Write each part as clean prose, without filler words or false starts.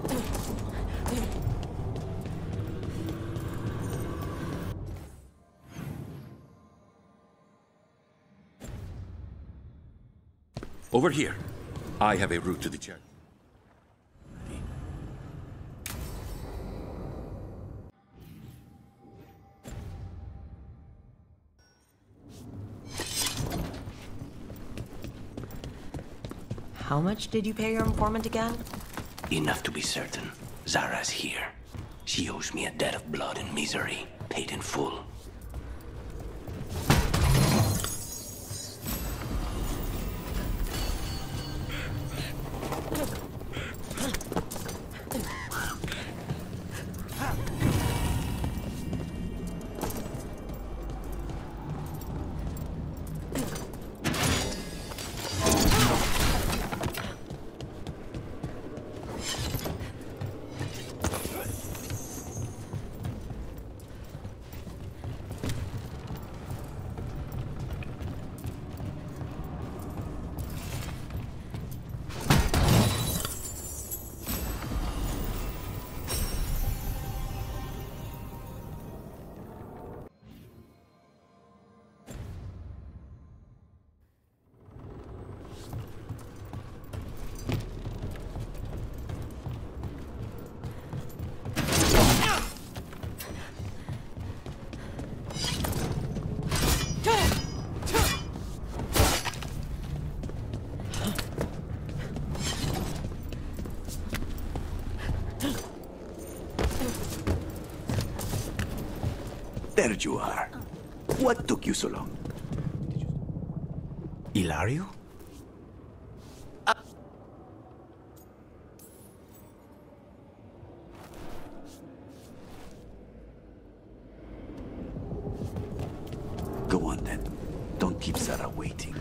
Over here. I have a route to the church. How much did you pay your informant again? Enough to be certain. Zara's here. She owes me a debt of blood and misery, paid in full. There you are. What took you so long? Ilario? Go on then. Don't keep Zara waiting.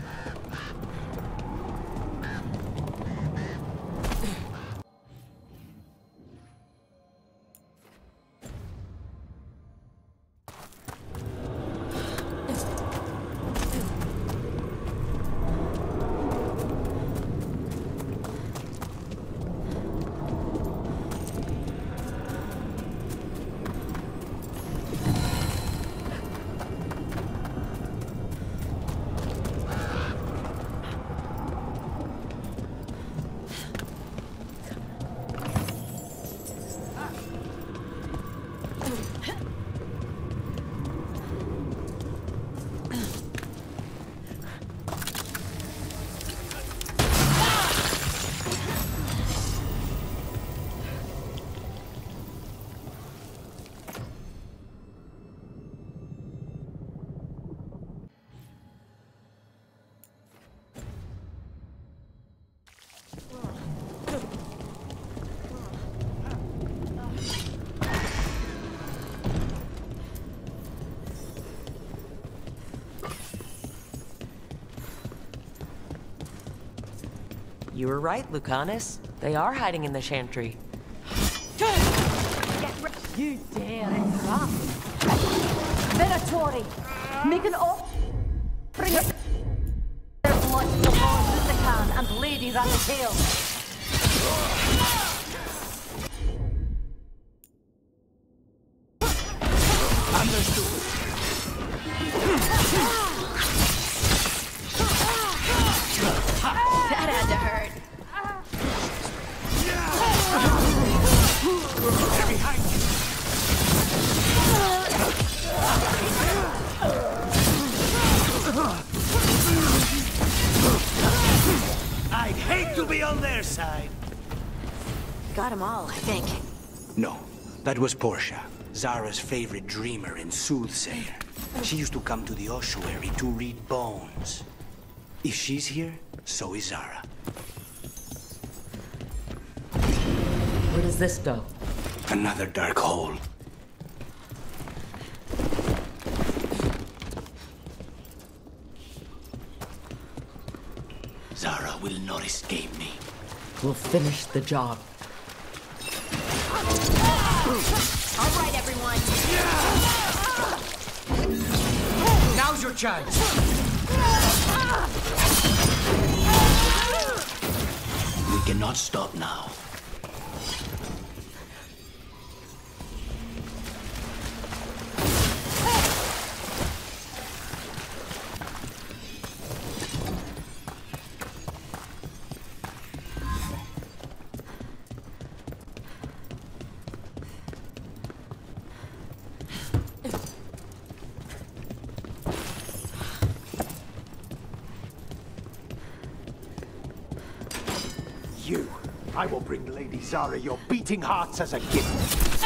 You were right, Lucanis. They are hiding in the chantry. You dare interrupt. Venatori, make an offering of their blood to Lord Lucanis and Lady Renata. That had to hurt. They're behind you! I'd hate to be on their side. Got them all, I think. No, that was Portia, Zara's favorite dreamer and soothsayer. She used to come to the ossuary to read bones. If she's here, so is Zara. Where does this go? Another dark hole. Zara will not escape me. We'll finish the job. All right, everyone. Now's your chance. We cannot stop now. I will bring Lady Zara your beating hearts as a gift.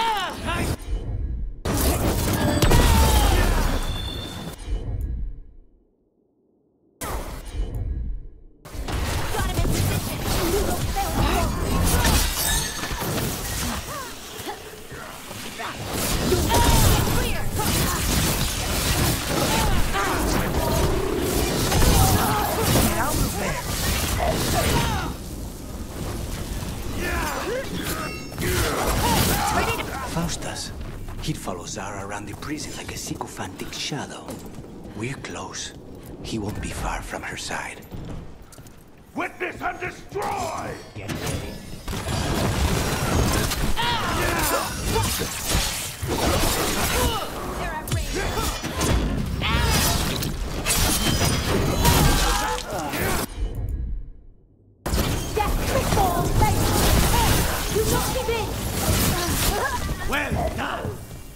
He'd follow Zara around the prison like a sycophantic shadow. We're close. He won't be far from her side. Witness and destroy! Get ready. Well done!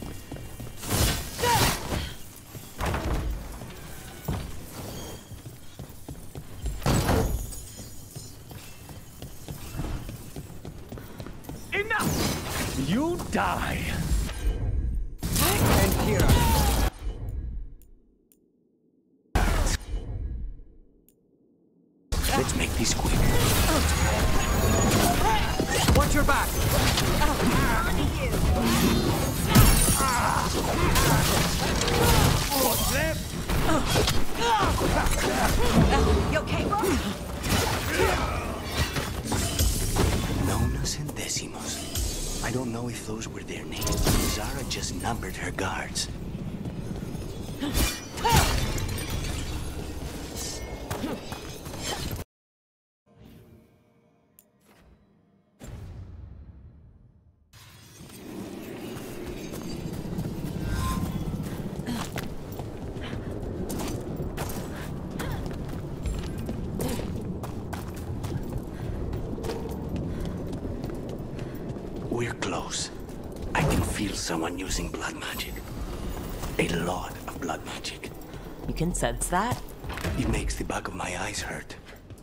Enough! You die! And here let's make this quick. watch your back! What's left? You okay, bro? Nonas and Decimos. I don't know if those were their names. Zara just numbered her guards. We're close. I can feel someone using blood magic. A lot of blood magic. You can sense that? It makes the back of my eyes hurt.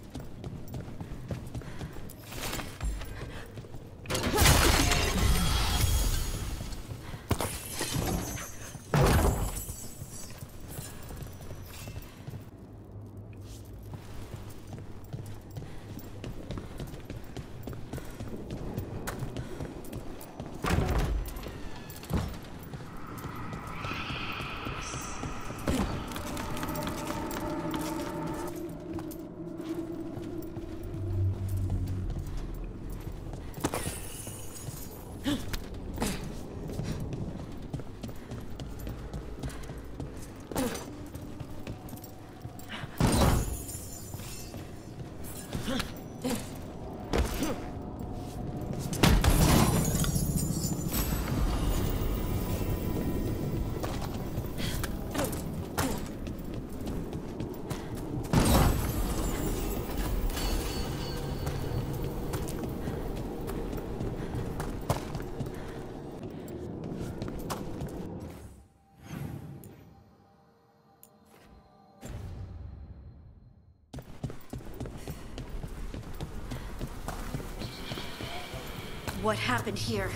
What happened here?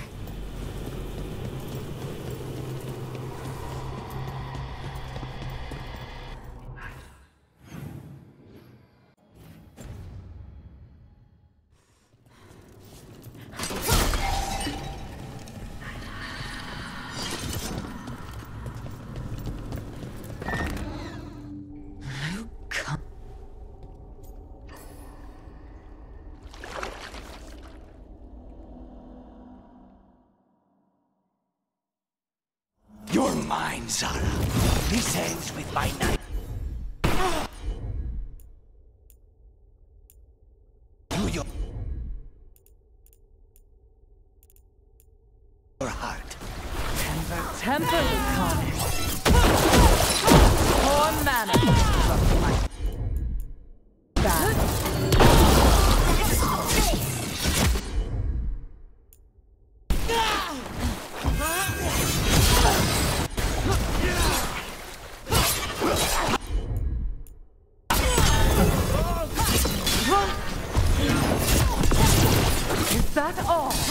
You're mine, Zara. This ends with my knife. Do your heart. Temper, Lucanis. Poor manner. Bad.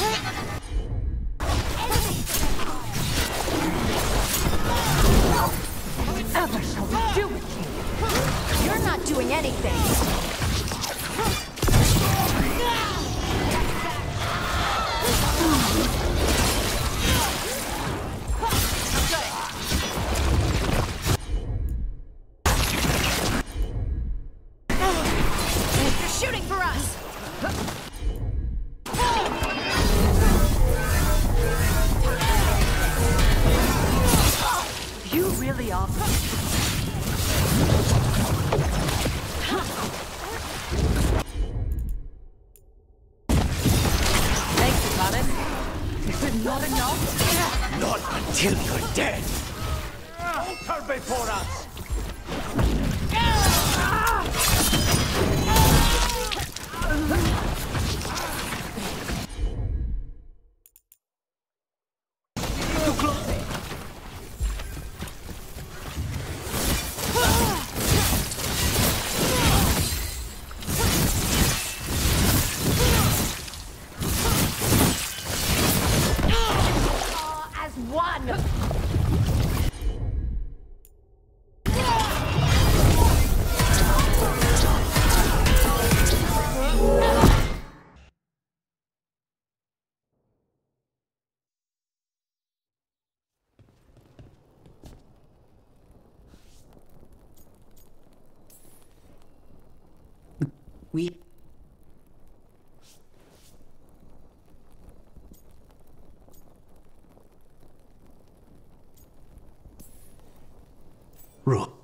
Ever shall we do with you? You're not doing anything. You're shooting for us. You really are. Thanks, Lucanis. Is it not enough? Not until you're dead. Altar before us! As one. We... Rook.